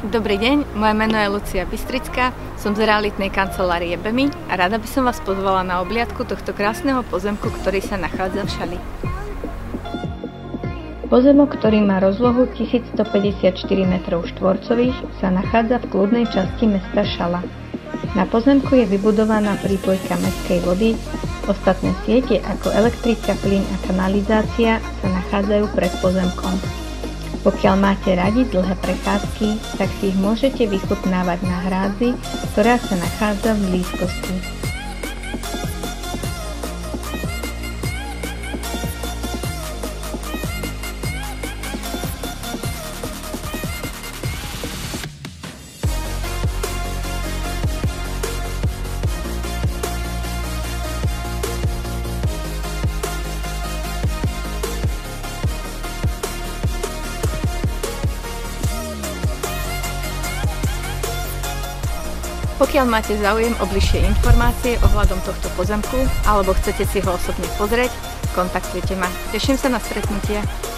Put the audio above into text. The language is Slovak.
Dobrý deň, moje meno je Lucia Bystrická, som z realitnej kancelárie BEMI a rada by som vás pozvala na obliadku tohto krásneho pozemku, ktorý sa nachádza v Šali. Pozemok, ktorý má rozlohu 1154 m2, sa nachádza v kľudnej časti mesta Šala. Na pozemku je vybudovaná prípojka mestskej vody, ostatné siete ako elektrika, plyn a kanalizácia sa nachádzajú pred pozemkom. Pokiaľ máte radi dlhé prechádzky, tak si ich môžete vychutnávať na hrádzi, ktorá sa nachádza v blízkosti. Pokiaľ máte záujem o bližšie informácie ohľadom tohto pozemku alebo chcete si ho osobne pozrieť, kontaktujte ma. Teším sa na stretnutie.